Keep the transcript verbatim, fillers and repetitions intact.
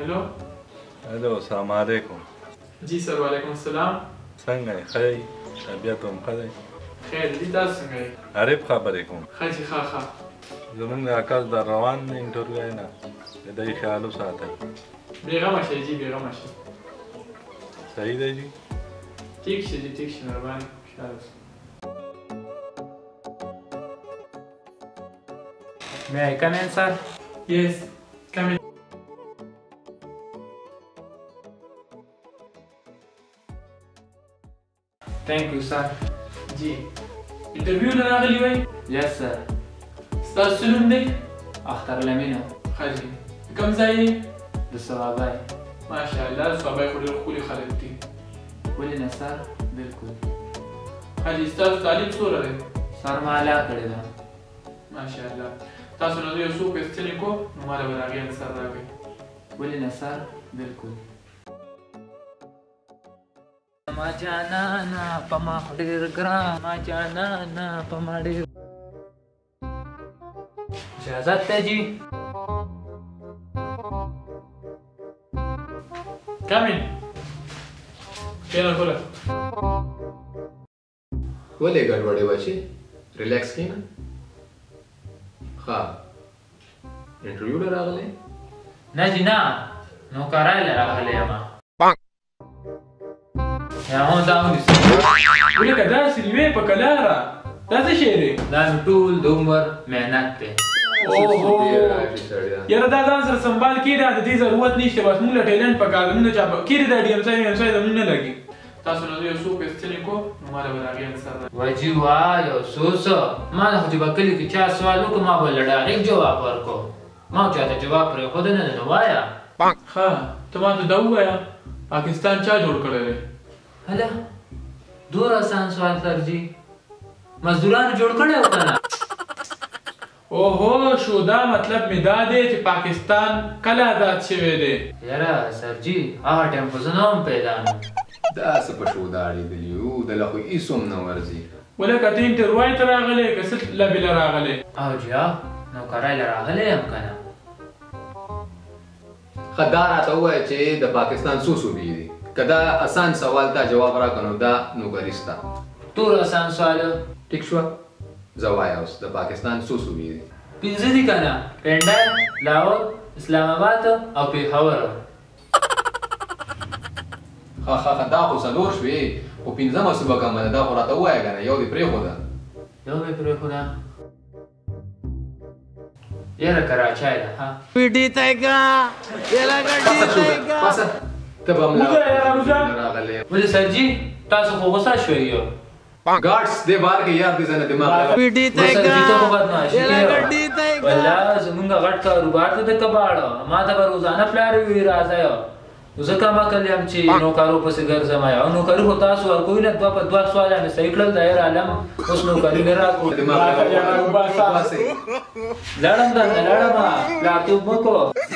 Hello hello अस्सलाम वालेकुम। जी सर वालेकुम अस्सलाम। څنګه یې؟ ښه یې؟ طبیعت هم ښه دی؟ خیر دي تاسو څنګه یې؟ عارف خبرې کوم. ښه چې ښه ښه. زمونږ اکا در روان دی انټرویو نه، د دې خیال وساتئ. بېغمه شئ جي بېغمه شئ. صحیح دی جي؟ ټیک شي جي ټیک شي مهرباني خوشحاله اوسئ. May I come in, sir? Yes, come in. Thank you, sir. جی انټرویو نه راغلی وای؟ Yes, sir. ستاسو څه نوم دی؟ اختر لمینو ښه جي. کوم ځای یې؟ د صوابای. ماشاءالله صوابای خو ډېر ښکلي خلک دي. ولې نه سر؟ بالکل. ښه جي ستاسو تعلیم څومره دی؟ سر ما اعلی کړې ده. ماشاءالله. تاسو نه یو څو کوېسچنې کو نو ما له به د هغې انسر راکړئ. ولې نه سر؟ بالکل. ما جانانا په ما ډېر ګران، ما جانانا په ما ډېر. اجازت ته جي. Come in. کېنه ټوله. ولې ګډوډې بچي؟ ریلیکس کېنه. ښه انټرویو له راغلی؟ نه جي نه، نوکرۍ له راغلی یم. یا هم دا ونیسه. ولکه داسې لوی په کلاره دا څه شی دی؟ دا مې ټول د عمر محنت دی. اوهو یاره دا ځان سره سنبال کېږي د دې ضرورت نشته بس موږ له ټیلنټ په کار موږ نه چا کېږي دا ډي ایم سای وي ایم سای زموږ نه لګي. تاسو نه یو څو کوېسچنې کو نو ما له به د هغې انسر راکړئ. وجي وا یو څو څه ما نه خو چې به کلي کې چا سوال وکړو ما به له ډایرکټ جواب ورکړو. ما چاته جواب پرېښوده نه دی نو وایه. ښه ته ما ته دا ووایه پاکستان چا جوړ کړی دی؟ هله دور آسان سوال سر جي مزدورانو جوړ کړی و که نه؟ اوهو شو دا مطلب مې دا دی چې پاکستان کله آزاد شوی دی؟ یاره سر جي هغه ټایم خو زه نه وم پیدا نو. دا څه په شو دا اړېدلي وو دله خو هېڅ هم نه ورځي. ولکه ته انټروای ته راغلی که څه لبې له راغلی؟ او جي ها نوکرۍ له راغلی یم که نه. ښه دا راته ووایه چې د پاکستان څو صوبې دي؟ که دا اسان سوال ته جواب راکړه نو دا نوکري ستا. ټول اسان سوال ټیک شوه؟ زه وایه اوس د پاکستان څو صوبې دي؟ پنځه دي که نه؟ پنډر، لاهور، اسلام آباد او پېښور. ښه ښه ښه دا خو څلور شوې خو پنځمه صوبه کومه ده دا خو راته ووایه که نه یو دې پرېښوده. یو مې پرېښوده یاره کراچۍ ده ها. پیټي تایګه یلا ګډي تایګه پاسه ته به وځه یاره وځه. راغلی ولې سر جي تاسو خو غوسه شوي یو. ګارډس دې بار کې یار دې زنه دماغ لګا. پیټي سر جي ته خو تایګه بدمعاشي یلا کوي. ګډي تایګه والله زمونږ غټ کاروبار ته د کباړو ما ته به روزانه پلار وي راځه یو زه کم عقل یم چې نوکرو پسې ګرځم او نوکري خو تاسو ورکوئ نه دوه په دوه سواله مې صحیح کړل دایر عالم اوس نوکري نه راکړو. دماغ لګا لړم دنده لړمه پلارتوب مه کوه.